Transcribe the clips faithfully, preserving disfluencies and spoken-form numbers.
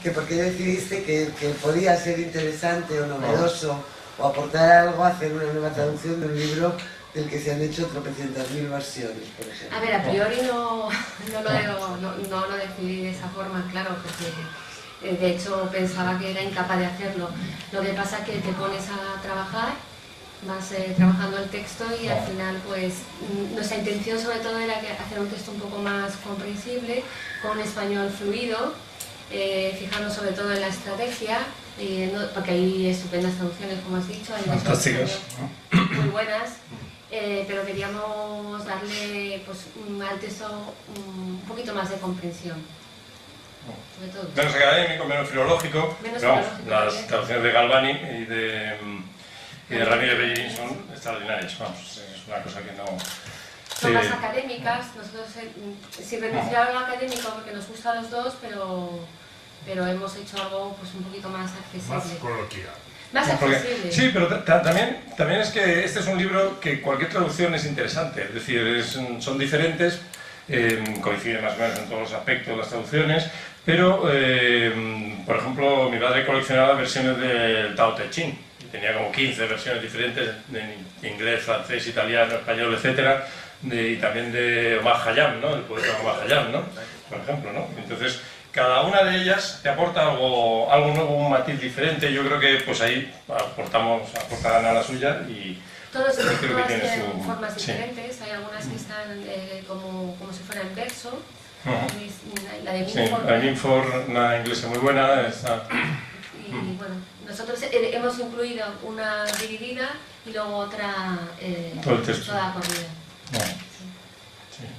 que por qué decidiste que, que podía ser interesante o novedoso o aportar algo a hacer una nueva traducción de un libro del que se han hecho tropecientas mil versiones, por ejemplo. A ver, a priori no, no, lo, no, no lo decidí de esa forma, claro, porque de hecho pensaba que era incapaz de hacerlo. Lo que pasa es que te pones a trabajar, vas eh, trabajando el texto y al final pues nuestra intención sobre todo era que hacer un texto un poco más comprensible, con un español fluido, eh, fijarnos sobre todo en la estrategia, eh, no, porque hay estupendas traducciones, como has dicho, hay fantásticas, muy buenas, eh, pero queríamos darle pues, al texto un poquito más de comprensión. Sobre todo. Menos académico, menos filológico, menos pero vamos, filológico las también. traducciones de Galvani y de, y de Ramírez Bellerín son extraordinarias, vamos, es una cosa que no... Son eh, más académicas, nosotros eh, sin renunciar a lo académico porque nos gusta a los dos, pero, pero hemos hecho algo pues, un poquito más accesible. Más coloquial. Más porque, accesible. sí, pero ta también, también es que este es un libro que cualquier traducción es interesante, es decir, es, son diferentes, eh, coinciden más o menos en todos los aspectos las traducciones, pero, eh, por ejemplo, mi padre coleccionaba versiones del Tao Te Ching, y tenía como quince versiones diferentes en inglés, francés, italiano, español, etcétera, de, y también de Omar Khayyam, ¿no? El poeta Omar Khayyam, ¿no? Por ejemplo, ¿no? Entonces, cada una de ellas te aporta algo, algo nuevo, un matiz diferente. Yo creo que pues ahí aportamos, aportarán a la suya y Todos creo que todas tiene tienen su... formas sí. diferentes, hay algunas que están eh, como, como si fuera en verso. Uh-huh. La de Sí, Minford, la Minford, una inglesa muy buena. Está... y bueno, nosotros hemos incluido una dividida y luego otra eh, todo el texto. toda corrida. Bueno, Sí. sí.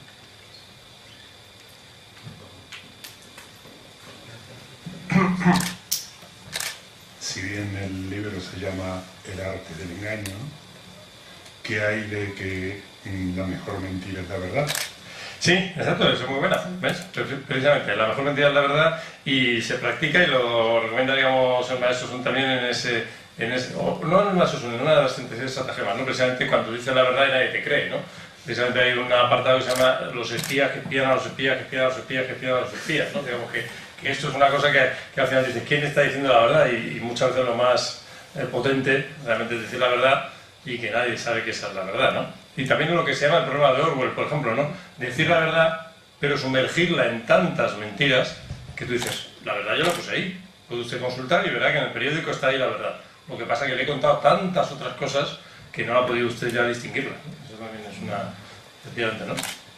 Si bien el libro se llama El arte del engaño, ¿qué hay de que la mejor mentira es la verdad? Sí, exacto, eso es muy buena, ¿ves? Precisamente, la mejor mentira es la verdad y se practica y lo recomienda, digamos, el maestro Sun también en ese, en ese o, no en el maestro Sun, en una de las tentaciones estratagemas, ¿no? Precisamente cuando dices la verdad y nadie te cree, ¿no? Precisamente hay un apartado que se llama los espías que espían a los espías, que espían a los espías, que espían a los espías, ¿no? Digamos que, que esto es una cosa que, que al final dices, ¿quién está diciendo la verdad? Y, y muchas veces lo más eh, potente realmente es decir la verdad y que nadie sabe que esa es la verdad, ¿no? Y también lo que se llama el problema de Orwell, por ejemplo, ¿no? Decir la verdad, pero sumergirla en tantas mentiras que tú dices, la verdad yo la puse ahí. Puede usted consultar y verá que en el periódico está ahí la verdad. Lo que pasa es que le he contado tantas otras cosas que no ha podido usted ya distinguirla. Eso también es una... efectivamente, ¿no?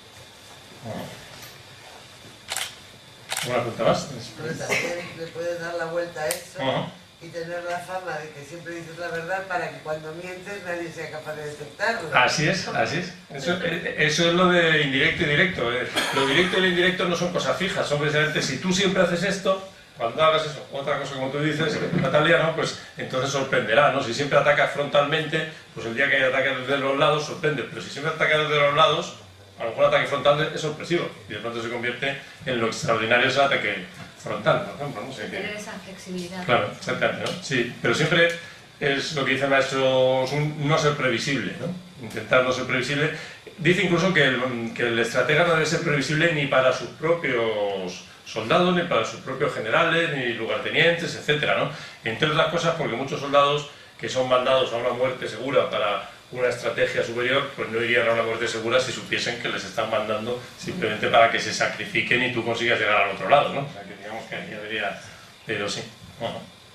¿Una pregunta más? Pero también le puedes dar la vuelta a eso Uh-huh. y tener la fama de que siempre dices la verdad para que cuando mientes nadie sea capaz de detectarlo. Así es, así es. Eso, eso es lo de indirecto y directo. Lo directo y lo indirecto no son cosas fijas, son precisamente si tú siempre haces esto, cuando hagas eso, otra cosa como tú dices, Natalia, ¿no? Pues entonces sorprenderá, ¿no? Si siempre atacas frontalmente, pues el día que hay ataques desde los lados sorprende, pero si siempre atacas desde los lados, a lo mejor el ataque frontal es sorpresivo y de pronto se convierte en lo extraordinario ese ataque frontal, por ejemplo, ¿no? O sea que... Tener esa flexibilidad. Claro, exactamente, ¿no? Sí, pero siempre es lo que dice el maestro Sun, no ser previsible, ¿no? Intentar no ser previsible. Dice incluso que el, que el estratega no debe ser previsible ni para sus propios soldados, ni para sus propios generales, ni lugartenientes, etcétera, ¿no? Entre otras cosas porque muchos soldados que son mandados a una muerte segura para una estrategia superior, pues no irían a una muerte segura si supiesen que les están mandando simplemente para que se sacrifiquen y tú consigas llegar al otro lado, ¿no? O sea, que digamos que ahí debería... pero sí. Uh-huh.